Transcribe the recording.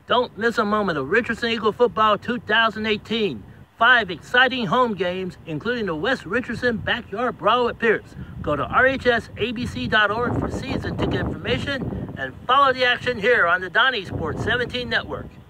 Don't miss a moment of Richardson Eagle Football 2018. 5 exciting home games, including the West Richardson Backyard Brawl at Pierce. Go to rhsabc.org for season ticket information and follow the action here on the Donnie Sports 17 Network.